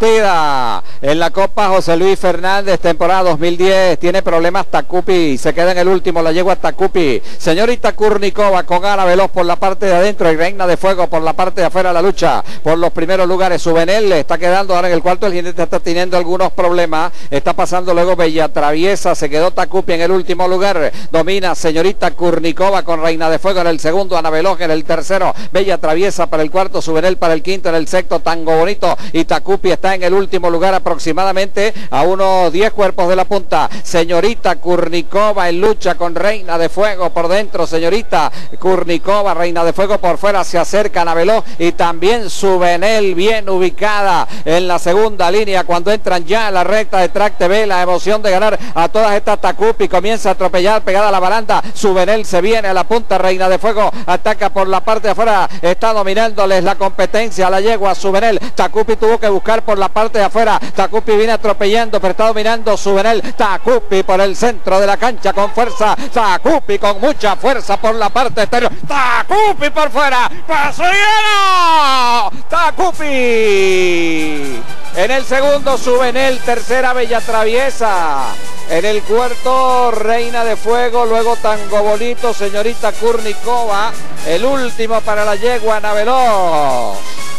partida en la Copa José Luis Fernández, temporada 2010. Tiene problemas Tacupi, se queda en el último, la yegua Tacupi. Señorita Kurnikova con Ana Veloz por la parte de adentro y Reina de Fuego por la parte de afuera. La lucha por los primeros lugares. Subenel le está quedando ahora en el cuarto. El jinete está teniendo algunos problemas. Está pasando luego Bella Traviesa. Se quedó Tacupi en el último lugar. Domina Señorita Kurnikova con Reina de Fuego en el segundo. Ana Veloz en el tercero. Bella Traviesa para el cuarto. Subenel para el quinto. En el sexto Tango Bonito. Y Tacupi está en el último lugar, aproximadamente a unos 10 cuerpos de la punta. Señorita Kurnikova en lucha con Reina de Fuego por dentro. Señorita Kurnikova, Reina de Fuego por fuera. Se acercan a Veloz y también Subenel bien ubicada en la segunda línea cuando entran ya a la recta de Track TV. La emoción de ganar a todas estas. Tacupi comienza a atropellar pegada a la baranda. Subenel se viene a la punta. Reina de Fuego ataca por la parte de afuera. Está dominándoles la competencia a la yegua Subenel. Tacupi tuvo que buscar por la parte de afuera. Tacupi viene atropellando, pero está dominando Subenel. Tacupi por el centro de la cancha con fuerza. Tacupi con mucha fuerza por la parte exterior. Tacupi por fuera. ¡Paso lleno! Tacupi. En el segundo Subenel, tercera Bella Traviesa. En el cuarto Reina de Fuego, luego Tango Bonito, Señorita Kurnikova. El último para la yegua Ana Veloz.